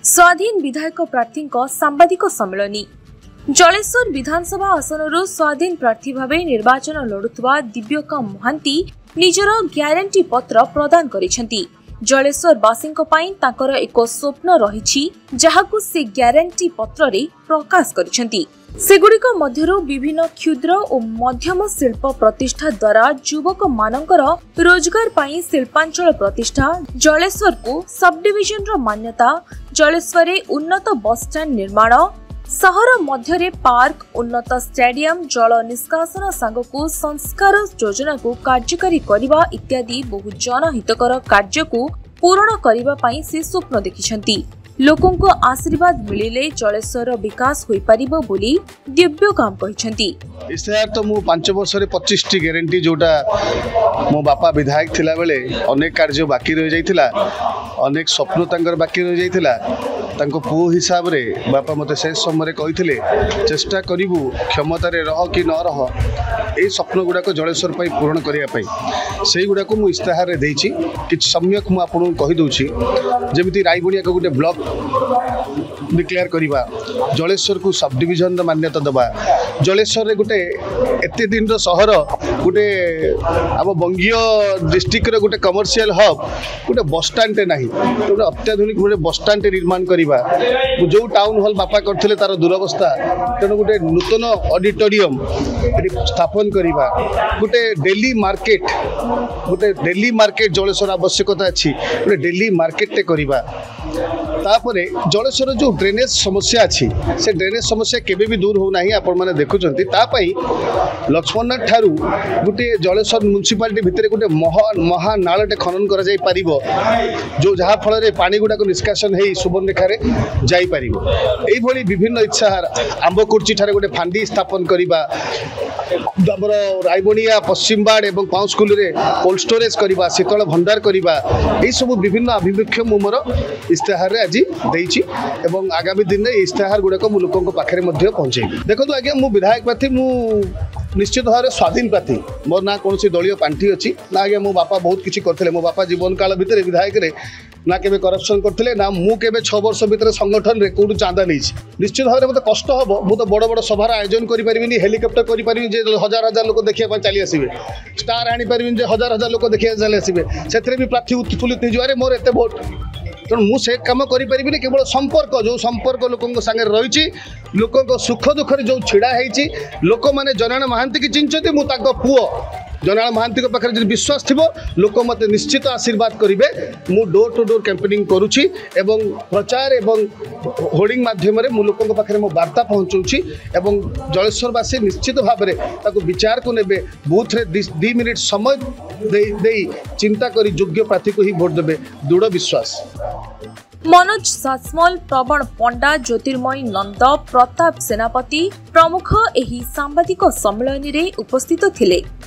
स्वाधीन विधायक प्रार्थी सांबादिक सम्मेलन जलेश्वर विधानसभा आसनरू स्वाधीन प्रार्थी भाव निर्वाचन लड़ुवा दिव्यका महांती निजर ग्यारंटी पत्र प्रदान करिसेंती। जलेश्वर वासी एक स्वप्न रही जहाकू से ग्यारंटी पत्र रे प्रकाश करिसेंती। सेगुड़िक मध्यरु विभिन्न क्षुद्र और मध्यम शिल्प प्रतिष्ठा द्वारा युवक मानकर रोजगार पाई शिल्पांचल प्रतिष्ठा, जलेश्वर को सब डिविजन रो मान्यता, जलेश्वर उन्नत बस स्टैंड निर्माण, सहर मध्यरे पार्क, उन्नत स्टेडियम, जल निष्कासन सांगकू संस्कार योजना को कार्यकारी करने इत्यादि बहु जनहितकर कार्य को पूर्ण करने से स्वप्न देखिछंती। लोकों को आशीर्वाद मिलिले जलेश्वर विकास होई परिबो बोली दिव्यकाम कहिछंती। इस्तेहार तो मु 5 वर्ष रे 25 टी गारंटी जोटा मो बापा विधायक थिला बेले अनेक कार्य बाकी रह जाइथिला, अनेक स्वप्न तांकर बाकी रह जाइथिला। तांको पु हिसाब रे बापा मते से समय कहिथिले चेष्टा करिवु क्षमता रे रह कि न रह ए स्वप्न गुडा को जलेश्वर पई पूर्ण करिया पई सेई गुडा को मु इस्तेहार रे देइछि। किछ सम्यक मु आपन कहि दोछि जेमिति रायबुनिया को गुटे ब्लॉक डिक्लेयर करिबा, जलेश्वर को सब डिविजन मान्यता दबा, जलेश्वर रे गुटे एते दिन रो शहर गुटे आम बंगीय डिस्ट्रिक्ट रे गुटे कमर्शियल हब गुटे बस स्टैंड नाही, गुटे अत्याधुनिक गुटे बस स्टैंड निर्माण करिबा। जो टाउन हॉल बापा करथिले तार दुरवस्था, तेणु गुटे नूतन ऑडिटोरियम स्थापन करिबा, गुटे डेली मार्केट जलेश्वर आवश्यकता अछि, गुटे डेली मार्केट टे करिबा। तापरे जलेश्वर जो ड्रेनेज समस्या अच्छी से ड्रेनेज समस्या केबे भी दूर हो नाही। आपण माने देखुचंती तापाई लक्ष्मणनाथ ठारू गुटे जलेश्वर म्युनिसिपालिटी भितरे गुटे महानालटे खनन करा जाई परिबो, जो जहा फल रे पानी गुडा को निष्कासन हेई सुवर्णरेखा रे जाई परिबो। एई भली विभिन्न इच्छा आंबकुर्ची ठारे गुटे फांडी स्थापन करिबा, दबर रायबनिया पश्चिमबाड़ एवं पाउस्कुल रे कोल्ड स्टोरेज करिबा, शीतल भंडार करिबा, एई सब विभिन्न अभिमुख्य मु मोर इस्तेहार रे आज देइछि एवं आगामी दिन में इस्तेहार गुड़ाक मु लोकों पाखे पहुँचेबी। देखो आज्ञा मु विधायक प्रार्थी मु निश्चित भाव में स्वाधीन प्रार्थी, मोर ना कौन दलीय पांठी अच्छी ना आज्ञा मो बापा बहुत किसी करते। मो बापा जीवन काल भितर विधायक रे ना केबे करप्शन करते ना मु केबे 6 वर्ष भितर संगठन रे कोड चांदा नहीं। निश्चित भाव में मत कष्ट हम मु तो बड़ बड़ सभार आयोजन करें, हेलिकप्टर करें जे हजार हजार लोक देखा चली आसवे, स्टार आनी पारि हजार हजार लोक देखा चली आसवे, से भी प्रार्थी उत्फुल्लित हो मोर एत भोट। तेणु मुझे काम करें केवल संपर्क, जो संपर्क लोकों सागे रही लोकों सुख दुखर जो छिड़ा होती लोक मैंने जनाण महांती की चिंचती मु पुओ जनाण महांती पाखे जो विश्वास थी लोक मत निश्चित आशीर्वाद करेंगे। मु डोर टू डोर कैंपेनिंग करुच्ची एवं प्रचार एवं होर्डिंग माध्यम मु लोकों पाखे मो वार्ता पहुँचाऊँगी एवं जलेश्वरवासी निश्चित भाव में विचार को नेबे, बूथ रे 2 मिनिट समय दे चिंता करी योग्य प्रार्थी को ही भोट देबे, दृढ़ विश्वास। मनोज सासमल, प्रवण पंडा, ज्योतिर्मयी नंद, प्रताप सेनापति प्रमुख एही सांबादिक सम्मेलन रे उपस्थित थिले।